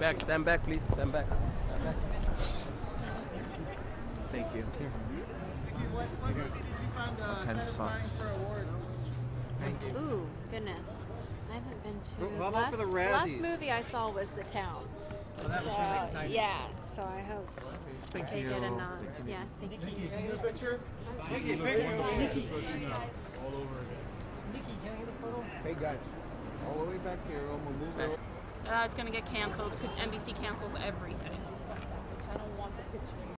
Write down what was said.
back. Stand back, please. Stand back. Stand back. Thank you. My pen sucks. Ooh, goodness. I haven't been to. How about for the last Razzies? movie I saw was The Town. Oh, that was really exciting. Yeah, so I hope Thank they you. get a nod. Yeah, thank you. Nikki, can I get a picture? All over again. Nikki, can I get a photo? Hey guys, all the way back here. I'm gonna move it. It's going to get canceled because NBC cancels everything. Which I don't want the picture.